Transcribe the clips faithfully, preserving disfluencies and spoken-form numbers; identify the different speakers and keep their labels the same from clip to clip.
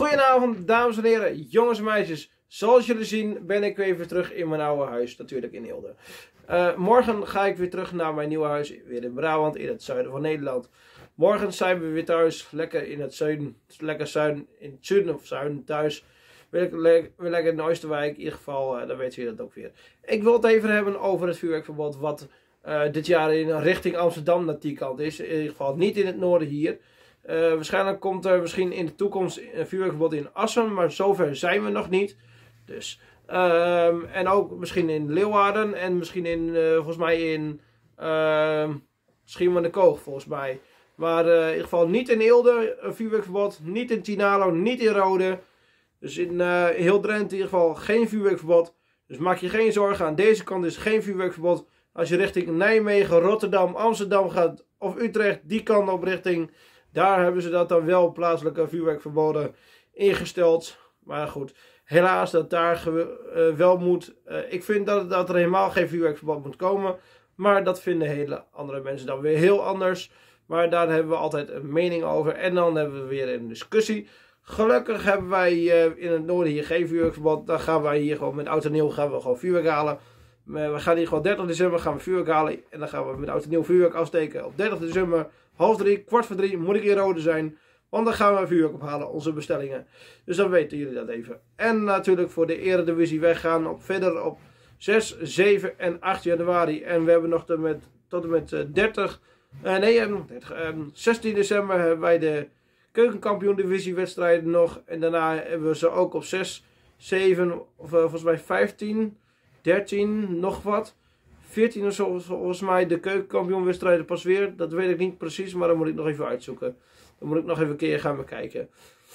Speaker 1: Goedenavond dames en heren, jongens en meisjes. Zoals jullie zien ben ik weer even terug in mijn oude huis, natuurlijk in Eelde. Uh, morgen ga ik weer terug naar mijn nieuwe huis, weer in Brabant, in het zuiden van Nederland. Morgen zijn we weer thuis, lekker in het zuiden, lekker zuiden, in het zuiden of zuiden thuis. Weer lekker in de Oosterwijk, in ieder geval, uh, dan weten jullie dat ook weer. Ik wil het even hebben over het vuurwerkverbod wat uh, dit jaar in richting Amsterdam naar die kant is. In ieder geval niet in het noorden hier. Uh, waarschijnlijk komt er misschien in de toekomst een vuurwerkverbod in Assen, maar zover zijn we nog niet. Dus, um, en ook misschien in Leeuwarden en misschien in, uh, volgens mij in uh, Schiermonnikoog volgens mij. Maar uh, in ieder geval niet in Eelde een vuurwerkverbod, niet in Tinalo, niet in Rode. Dus in uh, heel Drenthe in ieder geval geen vuurwerkverbod. Dus maak je geen zorgen, aan deze kant is geen vuurwerkverbod. Als je richting Nijmegen, Rotterdam, Amsterdam gaat of Utrecht, die kant op richting... Daar hebben ze dat dan wel plaatselijke vuurwerkverboden ingesteld. Maar goed, helaas dat daar uh, wel moet. Uh, ik vind dat, dat er helemaal geen vuurwerkverbod moet komen. Maar dat vinden hele andere mensen dan weer heel anders. Maar daar hebben we altijd een mening over. En dan hebben we weer een discussie. Gelukkig hebben wij uh, in het noorden hier geen vuurwerkverbod. Dan gaan wij hier gewoon met oud en nieuw gaan we gewoon vuurwerk halen. We gaan hier gewoon dertig december gaan we vuurwerk halen. En dan gaan we met oud en nieuw vuurwerk afsteken op dertig december. Half drie, kwart voor drie moet ik in Rode zijn. Want dan gaan we vuurwerk ophalen, onze bestellingen. Dus dan weten jullie dat even. En natuurlijk voor de Eredivisie. Wij gaan op, verder op zes, zeven en acht januari. En we hebben nog tot, met, tot en met uh, dertig, uh, nee, uh, dertig, uh, zestien december hebben wij de keukenkampioen divisie wedstrijden nog. En daarna hebben we ze ook op zes, zeven, of uh, volgens mij vijftien, dertien, nog wat. veertien of zo, volgens mij de keukenkampioenwedstrijden pas weer. Dat weet ik niet precies, maar dan moet ik nog even uitzoeken. Dan moet ik nog even een keer gaan bekijken.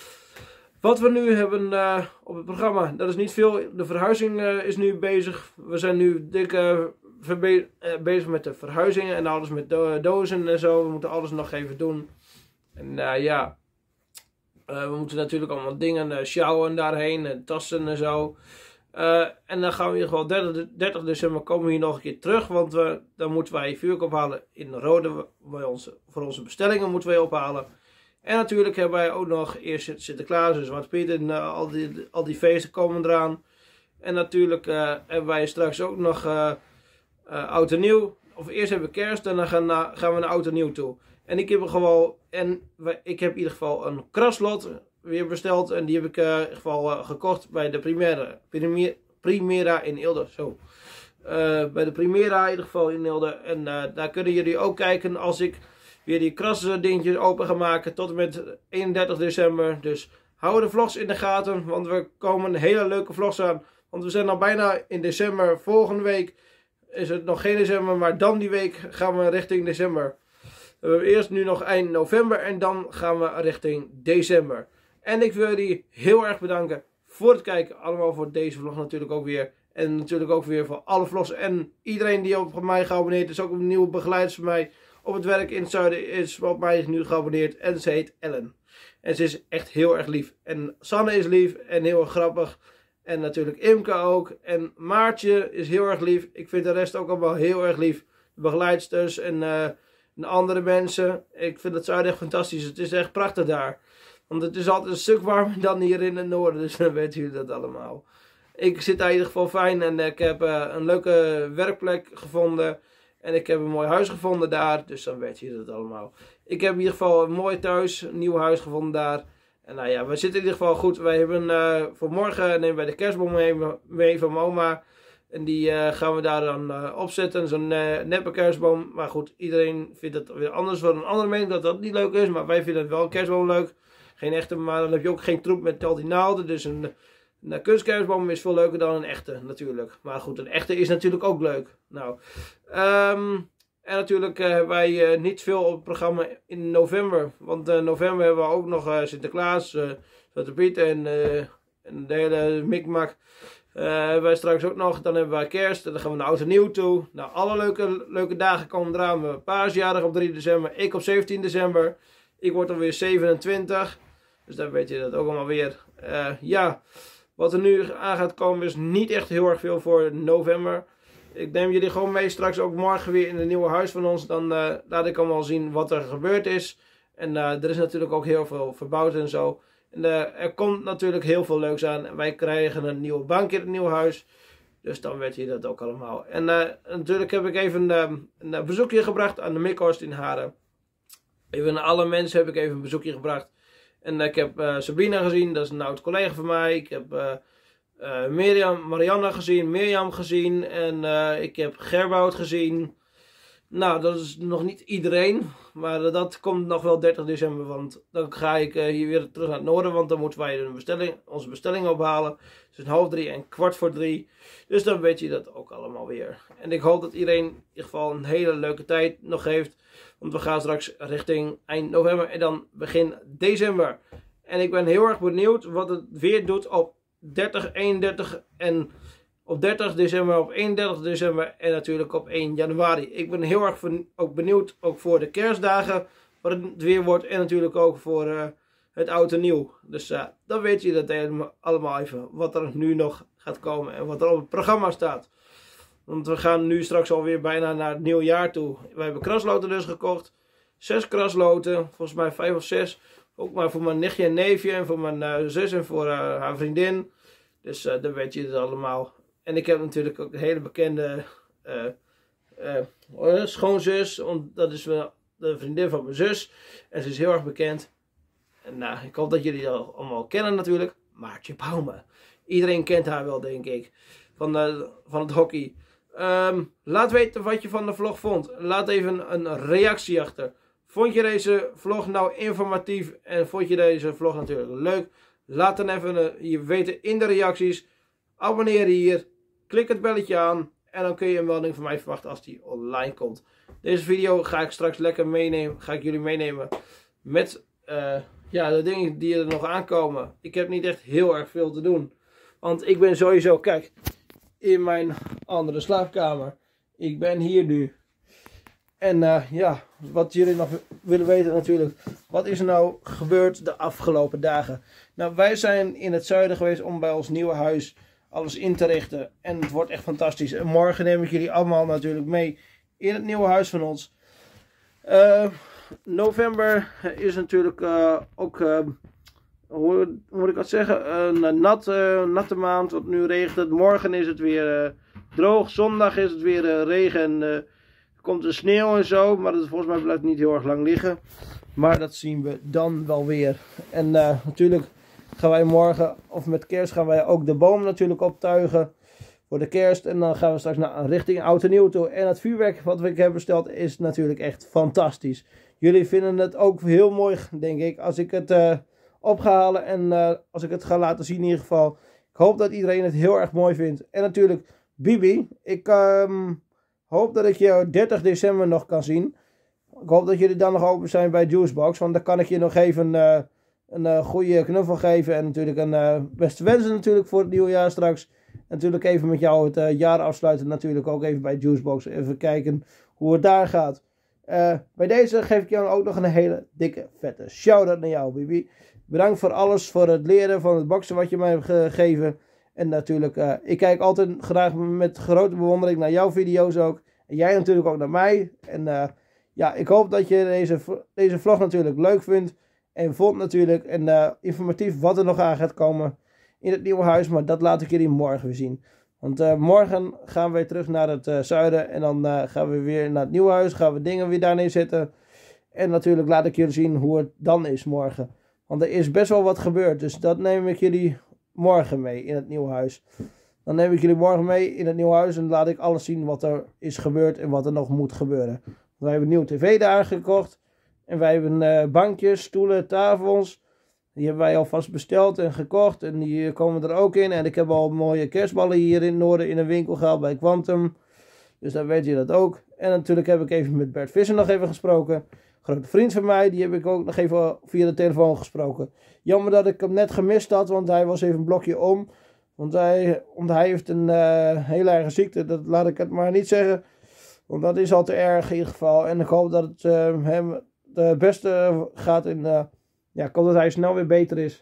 Speaker 1: Wat we nu hebben uh, op het programma, dat is niet veel. De verhuizing uh, is nu bezig. We zijn nu dik uh, uh, bezig met de verhuizingen en alles met do dozen en zo. We moeten alles nog even doen. En uh, ja, uh, we moeten natuurlijk allemaal dingen uh, sjouwen daarheen, en tassen en zo. Uh, en dan gaan we in ieder geval dertig december komen we hier nog een keer terug. Want we, dan moeten wij vuurwerk ophalen in Rode. Bij onze, voor onze bestellingen moeten wij ophalen. En natuurlijk hebben wij ook nog eerst Sinterklaas en Zwarte Piet. En uh, al, die, al die feesten komen eraan. En natuurlijk uh, hebben wij straks ook nog uh, uh, Oud en Nieuw. Of eerst hebben we Kerst en dan gaan, na, gaan we naar Oud en Nieuw toe. En ik heb gewoon, en wij, ik heb in ieder geval een kraslot weer besteld. En die heb ik uh, in ieder geval uh, gekocht bij de Primera, Primera, Primera in Eelde. Zo. Uh, bij de Primera in ieder geval in Eelde. En uh, daar kunnen jullie ook kijken als ik weer die krasse dingetjes open ga maken tot en met eenendertig december. Dus hou de vlogs in de gaten, want we komen hele leuke vlogs aan. Want we zijn al bijna in december. Volgende week is het nog geen december, maar dan die week gaan we richting december. We hebben eerst nu nog eind november en dan gaan we richting december. En ik wil jullie heel erg bedanken voor het kijken. Allemaal voor deze vlog natuurlijk ook weer. En natuurlijk ook weer voor alle vlogs. En iedereen die op mij geabonneerd is. Ook een nieuwe begeleider van mij op het werk in het zuiden is op mij nu geabonneerd. En ze heet Ellen. En ze is echt heel erg lief. En Sanne is lief en heel erg grappig. En natuurlijk Imke ook. En Maartje is heel erg lief. Ik vind de rest ook allemaal heel erg lief. De begeleidsters en, uh, en andere mensen. Ik vind het zuiden echt fantastisch. Het is echt prachtig daar. Want het is altijd een stuk warmer dan hier in het noorden. Dus dan weten jullie dat allemaal. Ik zit daar in ieder geval fijn. En ik heb uh, een leuke werkplek gevonden. En ik heb een mooi huis gevonden daar. Dus dan weten jullie dat allemaal. Ik heb in ieder geval een mooi thuis. Een nieuw huis gevonden daar. En nou ja, we zitten in ieder geval goed. Wij hebben uh, voor morgen nemen wij de kerstboom mee, mee van mijn oma. En die uh, gaan we daar dan uh, opzetten. Zo'n uh, neppe kerstboom. Maar goed, iedereen vindt het weer anders. Voor een andere mening dat dat niet leuk is. Maar wij vinden het wel een kerstboom leuk. Geen echte, maar dan heb je ook geen troep met al die naalden. Dus een, een kunstkerstboom is veel leuker dan een echte natuurlijk. Maar goed, een echte is natuurlijk ook leuk. Nou, um, en natuurlijk uh, hebben wij uh, niet veel op het programma in november. Want in uh, november hebben we ook nog uh, Sinterklaas, uh, Zwarte Piet en, uh, en de hele mikmak. Uh, hebben wij straks ook nog. Dan hebben wij kerst. En dan gaan we naar Oud en Nieuw toe. Nou, alle leuke, leuke dagen komen eraan. We hebben paasjarig op drie december. Ik op zeventien december. Ik word dan weer zevenentwintig. Dus dan weet je dat ook allemaal weer. Uh, ja, wat er nu aan gaat komen is niet echt heel erg veel voor november. Ik neem jullie gewoon mee straks ook morgen weer in het nieuwe huis van ons. Dan uh, laat ik allemaal zien wat er gebeurd is. En uh, er is natuurlijk ook heel veel verbouwd en zo. En, uh, er komt natuurlijk heel veel leuks aan. Wij krijgen een nieuwe bank in het nieuwe huis. Dus dan weet je dat ook allemaal. En uh, natuurlijk heb ik even uh, een bezoekje gebracht aan de Mikhorst in Haren. Even aan alle mensen heb ik even een bezoekje gebracht. En uh, ik heb uh, Sabrina gezien, dat is een oud collega van mij. Ik heb uh, uh, Mirjam, Marianne gezien, Mirjam gezien. En uh, ik heb Gerboud gezien. Nou, dat is nog niet iedereen. Maar uh, dat komt nog wel dertig december. Want dan ga ik uh, hier weer terug naar het noorden. Want dan moeten wij een bestelling, onze bestelling ophalen. Dus een half drie en kwart voor drie. Dus dan weet je dat ook allemaal weer. En ik hoop dat iedereen in ieder geval een hele leuke tijd nog heeft. Want we gaan straks richting eind november en dan begin december. En ik ben heel erg benieuwd wat het weer doet op dertig, eenendertig en op dertig december, op eenendertig december en natuurlijk op één januari. Ik ben heel erg ook benieuwd, ook voor de kerstdagen, wat het weer wordt. En natuurlijk ook voor uh, het oud en nieuw. Dus uh, dan weet je dat allemaal even, wat er nu nog gaat komen en wat er op het programma staat. Want we gaan nu straks alweer bijna naar het nieuwe jaar toe. We hebben krasloten dus gekocht. Zes krasloten, volgens mij vijf of zes. Ook maar voor mijn nichtje en neefje en voor mijn uh, zus en voor uh, haar vriendin. Dus uh, dan weet je het allemaal. En ik heb natuurlijk ook een hele bekende uh, uh, schoonzus. Want dat is de vriendin van mijn zus. En ze is heel erg bekend. En uh, ik hoop dat jullie dat allemaal kennen natuurlijk. Maartje Bouwma. Iedereen kent haar wel, denk ik. Van, uh, van het hockey. Um, laat weten wat je van de vlog vond. Laat even een reactie achter. Vond je deze vlog nou informatief en vond je deze vlog natuurlijk leuk? Laat dan even uh, je weten in de reacties. Abonneer hier. Klik het belletje aan. En dan kun je een melding van mij verwachten als die online komt. Deze video ga ik straks lekker meenemen. Ga ik jullie meenemen met uh, ja, de dingen die er nog aankomen. Ik heb niet echt heel erg veel te doen. Want ik ben sowieso, kijk, in mijn andere slaapkamer. Ik ben hier nu. En uh, ja, wat jullie nog willen weten natuurlijk. Wat is er nou gebeurd de afgelopen dagen? Nou, wij zijn in het zuiden geweest om bij ons nieuwe huis alles in te richten. En het wordt echt fantastisch. En morgen neem ik jullie allemaal natuurlijk mee in het nieuwe huis van ons. Uh, november is natuurlijk uh, ook... Uh, Hoe moet ik dat zeggen? Een nat, uh, natte maand, want nu regent het. Morgen is het weer uh, droog. Zondag is het weer uh, regen en uh, komt er sneeuw en zo. Maar dat volgens mij blijft niet heel erg lang liggen. Maar dat zien we dan wel weer. En uh, natuurlijk gaan wij morgen, of met kerst, gaan wij ook de boom natuurlijk optuigen. Voor de kerst. En dan gaan we straks naar richting oud en nieuw toe. En het vuurwerk wat ik heb besteld is natuurlijk echt fantastisch. Jullie vinden het ook heel mooi, denk ik, als ik het... Uh, op ga halen en uh, als ik het ga laten zien in ieder geval. Ik hoop dat iedereen het heel erg mooi vindt. En natuurlijk Bibi. Ik um, hoop dat ik je dertig december nog kan zien. Ik hoop dat jullie dan nog open zijn bij Juicebox. Want dan kan ik je nog even uh, een uh, goede knuffel geven. En natuurlijk een uh, beste wensen natuurlijk voor het nieuwe jaar straks. En natuurlijk even met jou het uh, jaar afsluiten. Natuurlijk ook even bij Juicebox. Even kijken hoe het daar gaat. Uh, bij deze geef ik jou ook nog een hele dikke vette shout-out naar jou, Bibi. Bedankt voor alles, voor het leren van het boksen wat je mij hebt gegeven. En natuurlijk, uh, ik kijk altijd graag met grote bewondering naar jouw video's ook. En jij natuurlijk ook naar mij. En uh, ja, ik hoop dat je deze, deze vlog natuurlijk leuk vindt. En vond natuurlijk. En uh, informatief wat er nog aan gaat komen in het nieuwe huis. Maar dat laat ik jullie morgen weer zien. Want uh, morgen gaan we weer terug naar het uh, zuiden. En dan uh, gaan we weer naar het nieuwe huis. Gaan we dingen weer daar neerzetten. En natuurlijk laat ik jullie zien hoe het dan is morgen. Want er is best wel wat gebeurd. Dus dat neem ik jullie morgen mee in het nieuwe huis. Dan neem ik jullie morgen mee in het nieuwe huis. En laat ik alles zien wat er is gebeurd. En wat er nog moet gebeuren. Wij hebben een nieuwe tv daar gekocht. En wij hebben uh, bankjes, stoelen, tafels. Die hebben wij alvast besteld en gekocht. En die komen er ook in. En ik heb al mooie kerstballen hier in het noorden in een winkel gehaald bij Quantum. Dus dan weet je dat ook. En natuurlijk heb ik even met Bert Visser nog even gesproken. Grote vriend van mij, die heb ik ook nog even via de telefoon gesproken. Jammer dat ik hem net gemist had, want hij was even een blokje om. Want hij, want hij heeft een uh, hele erge ziekte, dat laat ik het maar niet zeggen. Want dat is al te erg in ieder geval. En ik hoop dat het uh, hem het beste gaat. En uh, ja, ik hoop dat hij snel weer beter is.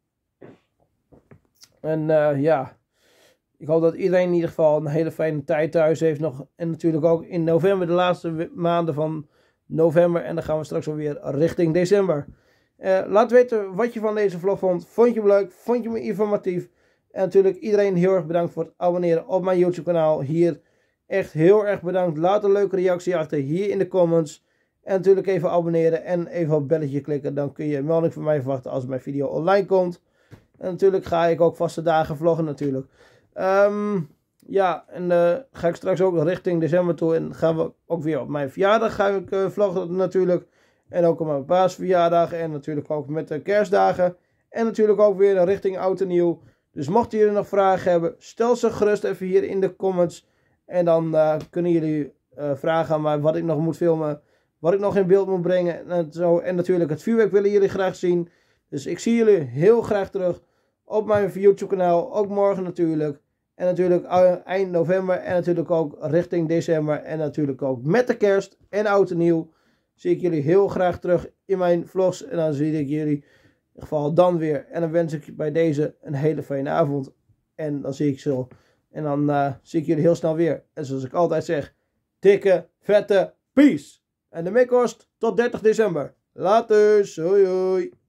Speaker 1: En uh, ja, ik hoop dat iedereen in ieder geval een hele fijne tijd thuis heeft nog. En natuurlijk ook in november, de laatste maanden van november. En dan gaan we straks alweer richting december. Uh, laat weten wat je van deze vlog vond. Vond je hem leuk? Vond je me informatief? En natuurlijk iedereen heel erg bedankt voor het abonneren op mijn YouTube kanaal. Hier echt heel erg bedankt. Laat een leuke reactie achter hier in de comments. En natuurlijk even abonneren en even op het belletje klikken. Dan kun je een melding van mij verwachten als mijn video online komt. En natuurlijk ga ik ook vaste dagen vloggen natuurlijk. Um, ja, en uh, ga ik straks ook richting december toe. En gaan we ook weer op mijn verjaardag ga ik uh, vloggen natuurlijk. En ook op mijn paasverjaardag. En natuurlijk ook met de kerstdagen. En natuurlijk ook weer richting oud en nieuw. Dus mochten jullie nog vragen hebben, stel ze gerust even hier in de comments. En dan uh, kunnen jullie uh, vragen aan mij wat ik nog moet filmen. Wat ik nog in beeld moet brengen. En, zo. En natuurlijk het vuurwerk willen jullie graag zien. Dus ik zie jullie heel graag terug op mijn YouTube kanaal. Ook morgen natuurlijk. En natuurlijk eind november. En natuurlijk ook richting december. En natuurlijk ook met de kerst en oud en nieuw. Zie ik jullie heel graag terug in mijn vlogs. En dan zie ik jullie in ieder geval dan weer. En dan wens ik je bij deze een hele fijne avond. En dan zie ik zo. En dan uh, zie ik jullie heel snel weer. En zoals ik altijd zeg. Dikke, vette peace. En de Mikkost tot dertig december. Later. Hoi hoi.